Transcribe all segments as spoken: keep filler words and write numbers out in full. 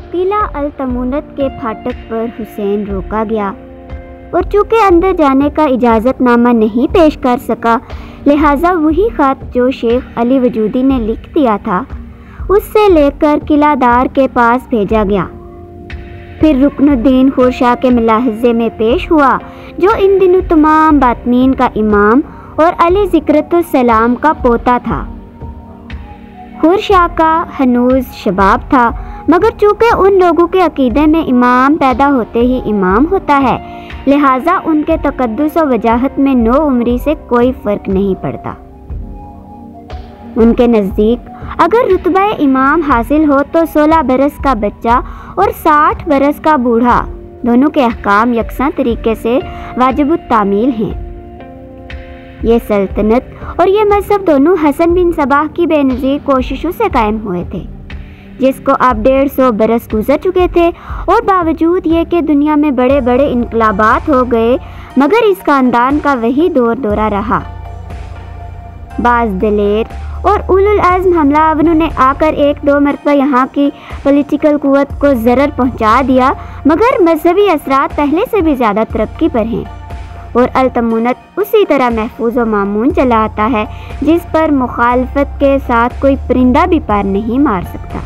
قلعہ التمونت کے پھاٹک پر حسین روکا گیا اور چونکہ اندر جانے کا اجازت نامہ نہیں پیش کر سکا، لہٰذا وہی خط جو شیخ علی وجودی نے لکھ دیا تھا اس سے لے کر قلعہ دار کے پاس بھیجا گیا۔ پھر رکن الدین خورشاہ کے ملاحظے میں پیش ہوا، جو ان دنوں تمام باطنین کا امام اور علی ذکرۃ السلام کا پوتا تھا۔ خورشاہ کا ہنوز شباب تھا، مگر چونکہ ان لوگوں کے عقیدے میں امام پیدا ہوتے ہی امام ہوتا ہے، لہٰذا ان کے تقدس و وجاہت میں نو عمری سے کوئی فرق نہیں پڑتا۔ ان کے نزدیک اگر رتبہ امام حاصل ہو تو سولہ برس کا بچہ اور ساٹھ برس کا بوڑھا دونوں کے احکام یکساں طریقے سے واجب التعمیل ہیں۔ یہ سلطنت اور یہ مذہب دونوں حسن بن صباح کی بے نظیر کوششوں سے قائم ہوئے تھے، جس کو اب ڈیڑھ سو برس گزر چکے تھے، اور باوجود یہ کہ دنیا میں بڑے بڑے انقلابات ہو گئے، مگر اس خاندان کا وہی دور دورہ رہا۔ بعض دلیر اور اولو العزم حملہ آوروں نے آ کر ایک دو مرتبہ یہاں کی پولیٹیکل قوت کو ضرر پہنچا دیا، مگر مذہبی اثرات پہلے سے بھی زیادہ ترقی پر ہیں، اور التمونت اسی طرح محفوظ و مامون چلا آتا ہے جس پر مخالفت کے ساتھ کوئی پرندہ بھی پار نہیں مار سکتا۔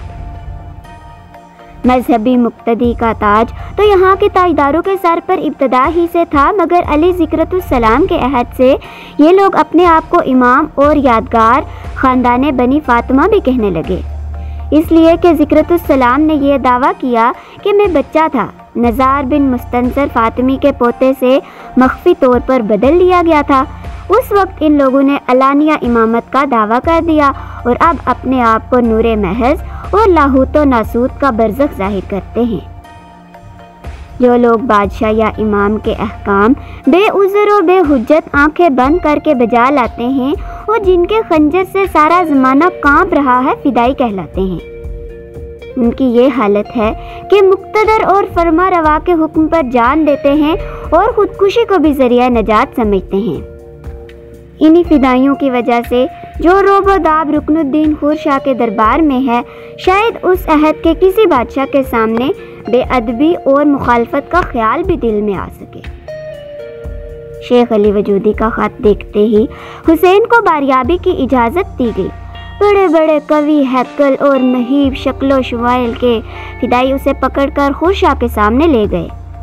مذہبی مقتدی کا تاج تو یہاں کے تاجداروں کے سر پر ابتدا ہی سے تھا، مگر علی ذکرۃ السلام کے عہد سے یہ لوگ اپنے آپ کو امام اور یادگار خاندان بنی فاطمہ بھی کہنے لگے، اس لیے کہ ذکرۃ السلام نے یہ دعویٰ کیا کہ میں بچہ تھا، نزار بن مستنصر فاطمی کے پوتے سے مخفی طور پر بدل لیا گیا تھا۔ اس وقت ان لوگوں نے علانیہ امامت کا دعویٰ کر دیا اور اب اپنے آپ کو نور محض اور لاہوت و ناسوت کا برزخ ظاہر کرتے ہیں۔ جو لوگ بادشاہ یا امام کے احکام بے عذر و بے حجت آنکھیں بند کر کے بجا لاتے ہیں اور جن کے خنجر سے سارا زمانہ کانپ رہا ہے، فدائی کہلاتے ہیں۔ ان کی یہ حالت ہے کہ مقتدر اور فرما روا کے حکم پر جان دیتے ہیں اور خودکشی کو بھی ذریعہ نجات سمجھتے ہیں۔ انہی فدائیوں کی وجہ سے جو روب و داب رکن الدین خورشاہ کے دربار میں ہے، شاید اس عہد کے کسی بادشاہ کے سامنے بے ادبی اور مخالفت کا خیال بھی دل میں آ سکے۔ شیخ علی وجودی کا خط دیکھتے ہی حسین کو باریابی کی اجازت دی گئی۔ بڑے بڑے قوی ہیکل اور مہیب شکل و شمائل کے فدائی اسے پکڑ کر خورشاہ کے سامنے لے گئے۔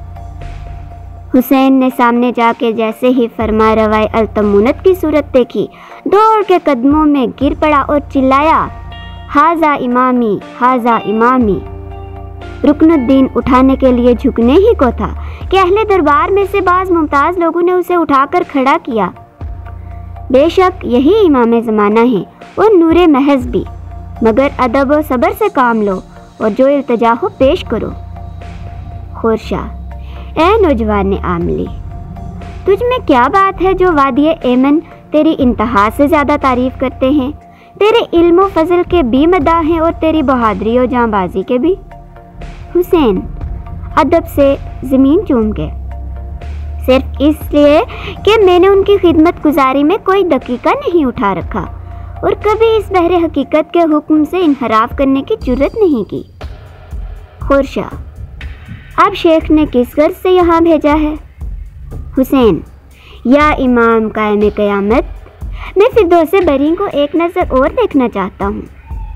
حسین نے سامنے جا کے جیسے ہی فرما روائے التمونت کی صورت دیکھی، دوڑ کے قدموں میں گر پڑا اور چلایا، ہاذا امامی ہاذا امامی۔ رکن الدین اٹھانے کے لیے جھکنے ہی کو تھا کہ اہل دربار میں سے بعض ممتاز لوگوں نے اسے اٹھا کر کھڑا کیا۔ بے شک یہی امام زمانہ ہیں اور نور محض بھی، مگر ادب و صبر سے کام لو اور جو التجا ہو پیش کرو۔ خورشاہ: اے نوجوان عاملی، تجھ میں کیا بات ہے جو وادی ایمن تیری انتہا سے زیادہ تعریف کرتے ہیں؟ تیرے علم و فضل کے بھی مداح ہیں اور تیری بہادری و جاں بازی کے بھی۔ حسین ادب سے زمین چوم گئے، صرف اس لیے کہ میں نے ان کی خدمت گزاری میں کوئی دقیقہ نہیں اٹھا رکھا اور کبھی اس بحر حقیقت کے حکم سے انحراف کرنے کی جرت نہیں کی۔ خورشاہ: اب شیخ نے کس غرض سے یہاں بھیجا ہے؟ حسین: یا امام قائم قیامت، میں فردوس بری کو ایک نظر اور دیکھنا چاہتا ہوں۔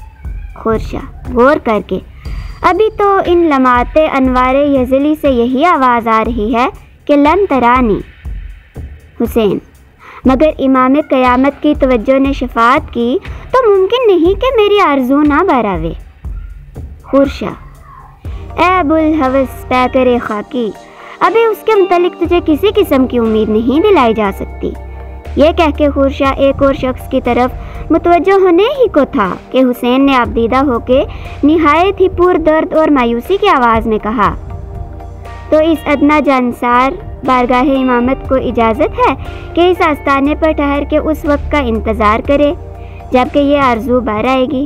خورشاہ غور کر کے: ابھی تو ان لمعات انوار یزلی سے یہی آواز آ رہی ہے کہ لن ترانی۔ حسین: مگر امام قیامت کی توجہ نے شفاعت کی تو ممکن نہیں کہ میری آرزو نہ براوے۔ خورشاہ: اے ابو الحوث پیکر خاکی، ابھی اس کے متعلق تجھے کسی قسم کی امید نہیں دلائی جا سکتی۔ یہ کہہ کے خورشاہ ایک اور شخص کی طرف متوجہ ہونے ہی کو تھا کہ حسین نے آبدیدہ ہو کے نہایت ہی پر درد اور مایوسی کی آواز میں کہا، تو اس ادنا جانسار بارگاہ امامت کو اجازت ہے کہ اس آستانے پر ٹھہر کے اس وقت کا انتظار کرے جب کہ یہ آرزو بار آئے گی۔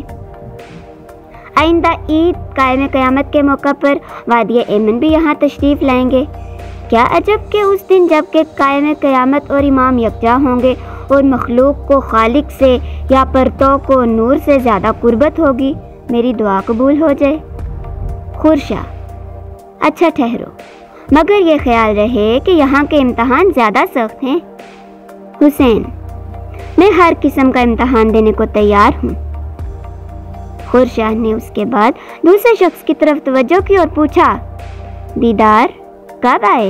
آئندہ عید قائم قیامت کے موقع پر وادی ایمن بھی یہاں تشریف لائیں گے۔ کیا عجب کہ اس دن جب کہ قائم قیامت اور امام یکجا ہوں گے اور مخلوق کو خالق سے یا پرتو کو نور سے زیادہ قربت ہوگی، میری دعا قبول ہو جائے۔ खुर्शा, अच्छा ठहरो, मगर ये ख्याल रहे कि यहाँ के इम्तहान ज़्यादा सख्त हैं। हुसैन, मैं हर किस्म का इम्तहान देने को तैयार हूँ। खुर्शा ने उसके बाद दूसरे शख्स की तरफ तवज्जो की और पूछा, दीदार कब आए?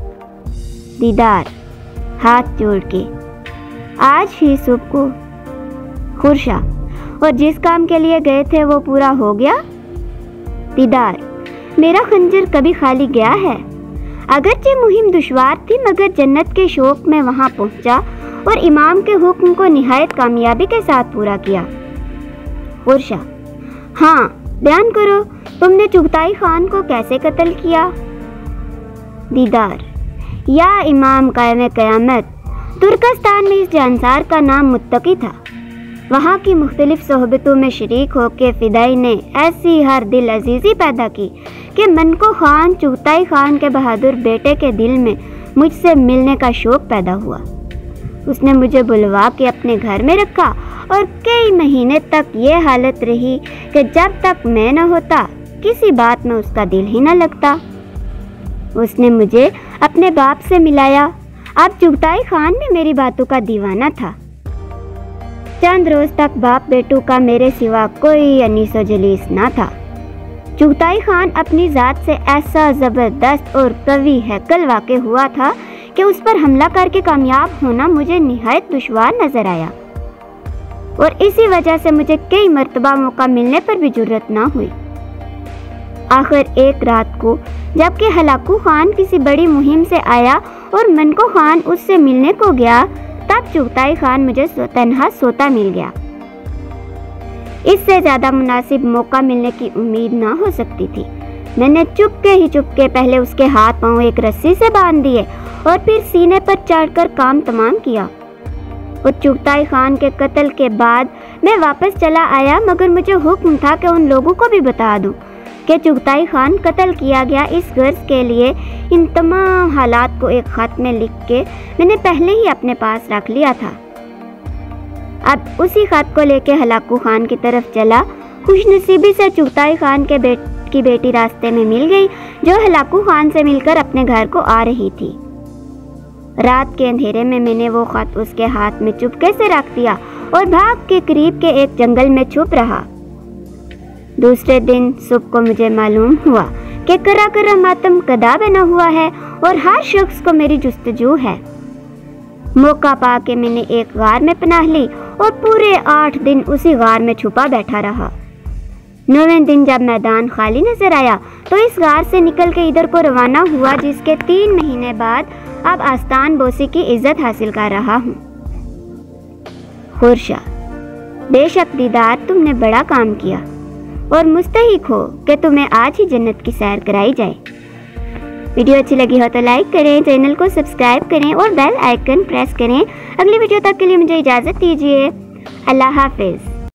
दीदार हाथ जोड़ के, आज ही सुबह को। खुर्शा, और जिस काम के लिए गए थे वो पूरा हो गया? दीदार, मेरा खंजर कभी खाली गया है? अगरचे मुहिम दुश्वार थी मगर जन्नत के शौक में वहाँ पहुँचा और इमाम के हुक्म को निहायत कामयाबी के साथ पूरा किया। खुर्शा, हाँ बयान करो, तुमने चुगताई खान को कैसे कत्ल किया? दीदार, या इमाम कायम क़यामत, तुर्कस्तान में इस जानसार का नाम मुत्तकी था। वहाँ की मुख्तलिफ सोहबतों में शरीक होकर फिदाई ने ऐसी हर दिल अजीज़ी पैदा की कि मन को खान चुगताई खान के बहादुर बेटे के दिल में मुझसे मिलने का शौक़ पैदा हुआ। उसने मुझे बुलवा के अपने घर में रखा और कई महीने तक ये हालत रही कि जब तक मैं न होता किसी बात में उसका दिल ही न लगता। उसने मुझे अपने बाप से मिलाया। अब चुगताई खान भी मेरी बातों का दीवाना था। चंद रोज तक बाप बेटू का मेरे सिवा कोई अनीसो जलीस ना था। चुगताई खान अपनी ज़ात से ऐसा ज़बरदस्त और कवी हैकल वाक़ हुआ था कि उस पर हमला करके कामयाब होना मुझे निहायत दुश्वार नज़र आया और इसी वजह से मुझे कई मर्तबा मौका मिलने पर भी जुर्रत ना हुई। आखिर एक रात को जबकि हलाकू खान किसी बड़ी मुहिम से आया और मनको खान उससे मिलने को गया, तब चुगताई खान मुझे तन्हा सोता मिल गया। इससे ज़्यादा मुनासिब मौका मिलने की उम्मीद ना हो सकती थी। मैंने चुपके ही चुपके पहले उसके हाथ पांव एक रस्सी से बांध दिए और फिर सीने पर चढ़कर काम तमाम किया। और चुगताई खान के कत्ल के बाद मैं वापस चला आया, मगर मुझे हुक्म था कि उन लोगों को भी बता दूं कि चुगताई खान कत्ल किया गया। इस गर्ज के लिए इन तमाम हालात को एक ख़त में लिख के मैंने पहले ही अपने पास रख लिया था। अब उसी ख़त को लेके हलाकू खान की तरफ चला। खुशनसीबी से चुगताई खान के बेट की बेटी रास्ते में मिल गई, जो हलाकू खान से मिलकर अपने घर को आ रही थी। रात के अंधेरे में मैंने वो ख़त उसके हाथ में चुपके से रख दिया और भाग के करीब के एक जंगल में छुप रहा। दूसरे दिन सुबह को मुझे मालूम हुआ कि करा करा मातम कदा बना हुआ है और हर शख्स को मेरी जुस्तजू है। मौका पा के मैंने एक गार में पनाह ली और पूरे आठ दिन उसी गार में छुपा बैठा रहा। नौवें दिन जब मैदान खाली नजर आया तो इस गार से निकल के इधर को रवाना हुआ, जिसके तीन महीने बाद अब आस्तान बोसी की इज्जत हासिल कर रहा हूँ। खुर्शा, बेशक दीदार, तुमने बड़ा काम किया और मुस्तहिक हो कि तुम्हें आज ही जन्नत की सैर कराई जाए। वीडियो अच्छी लगी हो तो लाइक करें, चैनल को सब्सक्राइब करें और बेल आइकन प्रेस करें। अगली वीडियो तक के लिए मुझे इजाज़त दीजिए। अल्लाह हाफिज़।